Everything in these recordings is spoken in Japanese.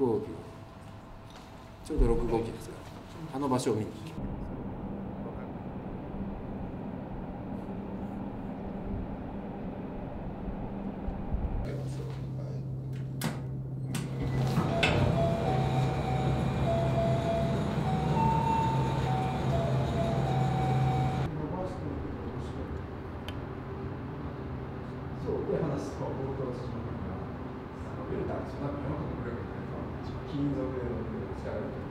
号機、ちょうど6号機ですが、あの場所を見に行きます。 そうで話すと、僕としまうから、ウェルターそんなに4個くらい金属で使われる。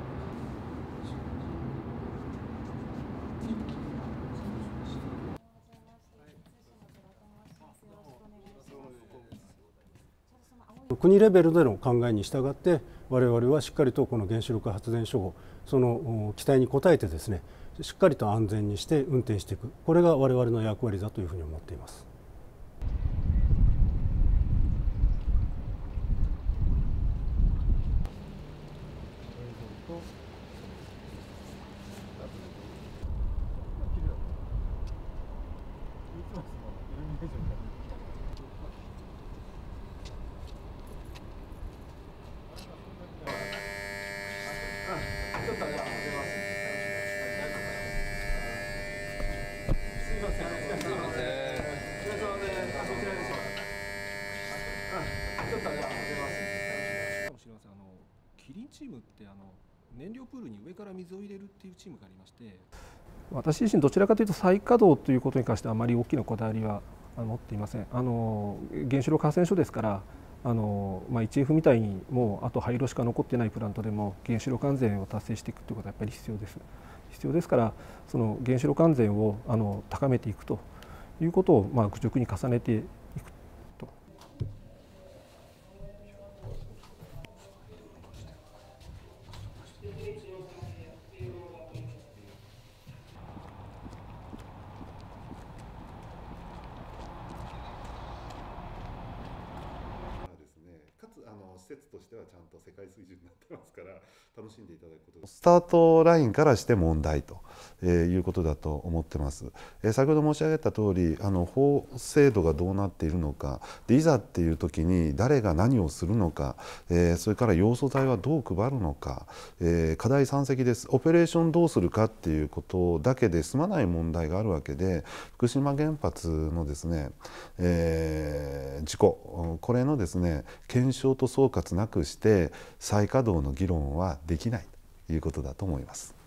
国レベルでの考えに従って我々はしっかりとこの原子力発電所をその期待に応えてですね、しっかりと安全にして運転していく、これが我々の役割だというふうに思っています。 ちょっとじゃあ出ます。すみません。すみません。お疲れ様で、そちらでしょうか。ちょっとじゃあ出ます。 かもしれません。キリンチームって燃料プールに上から水を入れるっていうチームがありまして、私自身どちらかというと再稼働ということに関してあまり大きなこだわりは持っていません。原子力発電所ですから。1F みたいにもうあと廃炉しか残ってないプラントでも原子力安全を達成していくということはやっぱり必要です。必要ですから、その原子力安全を高めていくということを愚直に重ねていくと。 かつ施設としてはちゃんと世界水準になってますから楽しんでいただくことです。スタートラインからして問題ということだと思ってます。先ほど申し上げた通り法制度がどうなっているのかで、いざっていう時に誰が何をするのか、それから要素材はどう配るのか、課題山積です。オペレーションどうするかっていうことだけで済まない問題があるわけで、福島原発のですね、事故これのですね検証と総括なくして再稼働の議論はできないということだと思います。